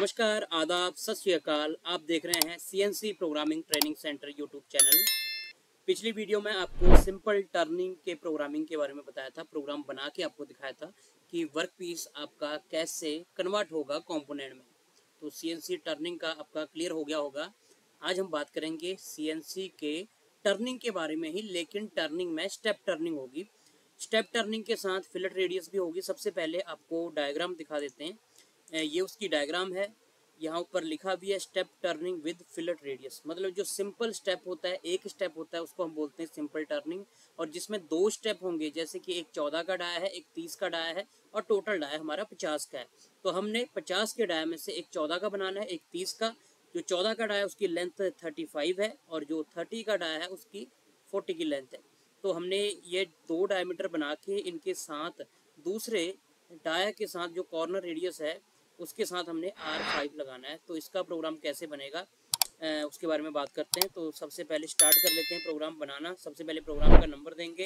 नमस्कार, आदाब, सत श्री अकाल। आप देख रहे हैं CNC programming training centre YouTube channel. पिछली वीडियो में आपको सिंपल टर्निंग के प्रोग्रामिंग के बारे में बताया था, प्रोग्राम बना के आपको दिखाया था कि वर्क पीस आपका कैसे कन्वर्ट होगा कंपोनेंट में। तो सीएनसी टर्निंग का आपका क्लियर हो गया होगा। आज हम बात करेंगे सीएनसी के टर्निंग के बारे में ही, लेकिन टर्निंग में स्टेप टर्निंग होगी। स्टेप टर्निंग के साथ फिलेट रेडियस भी होगी। सबसे पहले आपको डायग्राम दिखा देते हैं। ये उसकी डायग्राम है। यहाँ ऊपर लिखा भी है step turning with fillet radius. मतलब जो सिंपल स्टेप होता है, एक स्टेप होता है, उसको हम बोलते हैं सिंपल टर्निंग। और जिसमें दो स्टेप होंगे, जैसे कि एक 14 का डाया है, एक 30 का डाया है, और टोटल डाया हमारा 50 का है। तो हमने 50 के डाया में से एक 14 का बनाना है, एक 30 का। जो 14 का डाया है उसकी लेंथ 35 है, और जो 30 का डाया है उसकी 40 की लेंथ है। तो हमने ये दो डायमीटर बना के इनके साथ दूसरे डाया के साथ जो कॉर्नर रेडियस है उसके साथ हमने R5 लगाना है। तो इसका प्रोग्राम कैसे बनेगा उसके बारे में बात करते हैं। तो सबसे पहले स्टार्ट कर लेते हैं प्रोग्राम बनाना। सबसे पहले प्रोग्राम का नंबर देंगे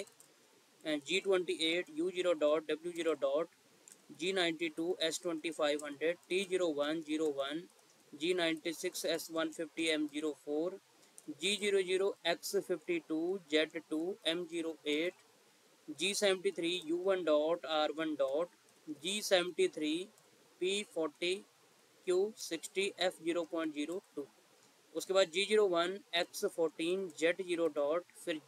G28 U0 W0 G92 S2500 T0101 G96 S150 M04 G00 X52 Z2 M08 G73 U1 R1 G73 P40 Q60 F0.02। उसके बाद G01 X14 Z0 फिर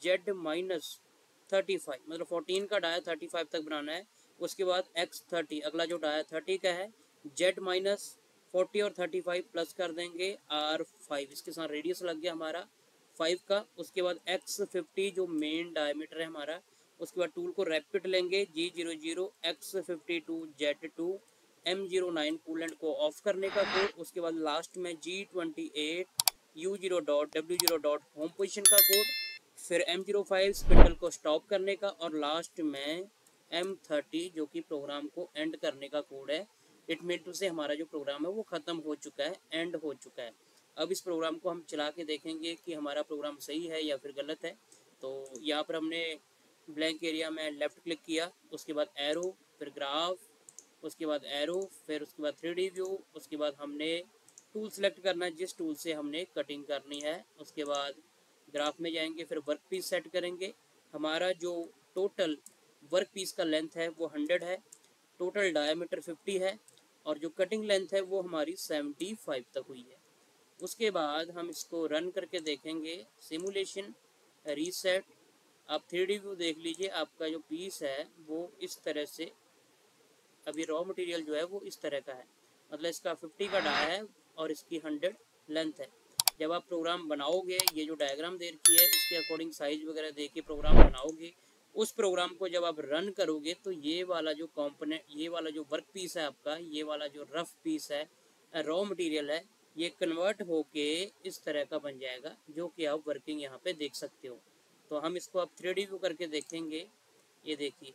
Z-35, मतलब 14 का डाया 35 तक बनाना है। उसके बाद X30, अगला जो डाया 30 का है, Z-40 और 35 प्लस कर देंगे R5, इसके साथ रेडियस लग गया हमारा 5 का। उसके बाद X50 जो मेन डायमीटर है हमारा, उसके बाद टूल को रैपिड लेंगे G00 X52 Z2 M09 coolant को ऑफ करने का कोड। उसके बाद लास्ट में G28 U0 W0 home position का कोड, फिर M05 स्पिंडल को स्टॉप करने का, और लास्ट में M30 जो कि प्रोग्राम को एंड करने का कोड है। इट मीन टू से हमारा जो प्रोग्राम है वो ख़त्म हो चुका है, एंड हो चुका है। अब इस प्रोग्राम को हम चला के देखेंगे कि हमारा प्रोग्राम सही है या फिर गलत है। तो यहाँ पर हमने ब्लैंक एरिया में लेफ़्ट क्लिक किया, उसके बाद एरो, फिर ग्राफ, उसके बाद एरो, फिर उसके बाद 3D व्यू। उसके बाद हमने टूल सेलेक्ट करना है जिस टूल से हमने कटिंग करनी है। उसके बाद ग्राफ में जाएंगे, फिर वर्क पीस सेट करेंगे। हमारा जो टोटल वर्क पीस का लेंथ है वो 100 है, टोटल डायमीटर 50 है, और जो कटिंग लेंथ है वो हमारी 75 तक हुई है। उसके बाद हम इसको रन करके देखेंगे। Simulation, reset. आप 3D व्यू देख लीजिए, आपका जो पीस है वो इस तरह से, अभी रॉ मटेरियल जो है वो इस तरह का है। मतलब इसका 50 का डाया है और इसकी 100 लेंथ है। जब आप प्रोग्राम बनाओगे, ये जो डायग्राम दे रखी है इसके अकॉर्डिंग साइज वगैरह दे के प्रोग्राम बनाओगे, उस प्रोग्राम को जब आप रन करोगे तो ये वाला जो कंपोनेंट, ये वाला जो वर्क पीस है आपका, ये वाला जो रफ पीस है, रॉ मटेरियल है, ये कन्वर्ट होके इस तरह का बन जाएगा, जो कि आप वर्किंग यहाँ पे देख सकते हो। तो हम इसको अब 3D व्यू करके देखेंगे। ये देखिए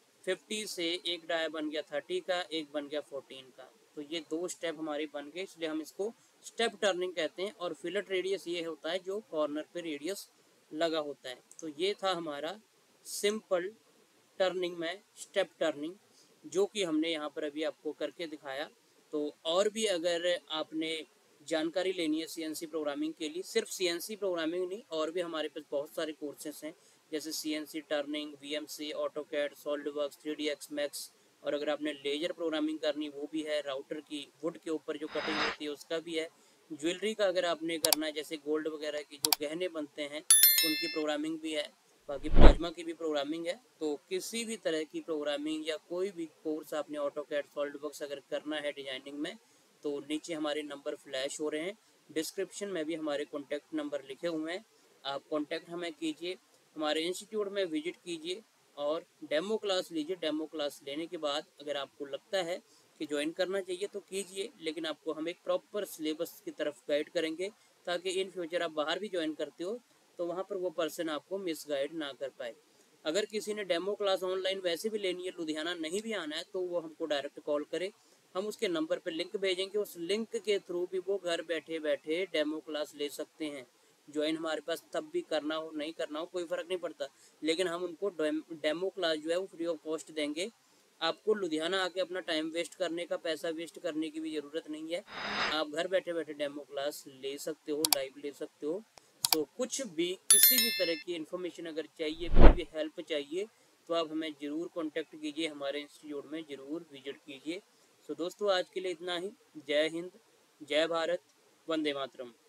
50 से एक डाया बन गया 30 का, एक बन गया 14 का। तो ये दो स्टेप हमारे बन गए, इसलिए हम इसको स्टेप टर्निंग कहते हैं। और फिलेट रेडियस ये होता है जो कॉर्नर पे रेडियस लगा होता है। तो ये था हमारा सिंपल टर्निंग में स्टेप टर्निंग, जो कि हमने यहाँ पर अभी आपको करके दिखाया। तो और भी अगर आपने जानकारी लेनी है सीएनसी प्रोग्रामिंग के लिए, सिर्फ सीएनसी प्रोग्रामिंग नहीं, और भी हमारे पास बहुत सारे कोर्सेस हैं, जैसे CNC turning, VMC, AutoCAD, SolidWorks, 3ds Max. और अगर आपने लेजर प्रोग्रामिंग करनी वो भी है, राउटर की वुड के ऊपर जो कटिंग होती है उसका भी है। ज्वेलरी का अगर आपने करना है, जैसे गोल्ड वगैरह की जो गहने बनते हैं उनकी प्रोग्रामिंग भी है। बाकी प्लाज्मा की भी प्रोग्रामिंग है। तो किसी भी तरह की प्रोग्रामिंग या कोई भी कोर्स आपने ऑटोकैड, सॉलिडवर्क्स अगर करना है डिजाइनिंग में, तो नीचे हमारे नंबर फ्लैश हो रहे हैं, डिस्क्रिप्शन में भी हमारे कॉन्टैक्ट नंबर लिखे हुए हैं। आप कॉन्टैक्ट हमें कीजिए, हमारे इंस्टीट्यूट में विजिट कीजिए और डेमो क्लास लीजिए। डेमो क्लास लेने के बाद अगर आपको लगता है कि ज्वाइन करना चाहिए तो कीजिए, लेकिन आपको हम एक प्रॉपर सिलेबस की तरफ गाइड करेंगे, ताकि इन फ्यूचर आप बाहर भी ज्वाइन करते हो तो वहाँ पर वो पर्सन आपको मिस गाइड ना कर पाए। अगर किसी ने डेमो क्लास ऑनलाइन वैसे भी लेनी है, लुधियाना नहीं भी आना है, तो वो हमको डायरेक्ट कॉल करे, हम उसके नंबर पर लिंक भेजेंगे। उस लिंक के थ्रू भी वो घर बैठे बैठे डेमो क्लास ले सकते हैं। ज्वाइन हमारे पास तब भी करना हो नहीं करना हो कोई फ़र्क नहीं पड़ता, लेकिन हम उनको डेमो क्लास जो है वो फ्री ऑफ कॉस्ट देंगे। आपको लुधियाना आके अपना टाइम वेस्ट करने का, पैसा वेस्ट करने की भी ज़रूरत नहीं है। आप घर बैठे बैठे डेमो क्लास ले सकते हो, लाइव ले सकते हो। सो कुछ भी, किसी भी तरह की इन्फॉर्मेशन अगर चाहिए, कोई भी हेल्प चाहिए, तो आप हमें ज़रूर कांटेक्ट कीजिए, हमारे इंस्टीट्यूट में ज़रूर विजिट कीजिए। सो दोस्तों, आज के लिए इतना ही। जय हिंद, जय भारत, वंदे मातरम।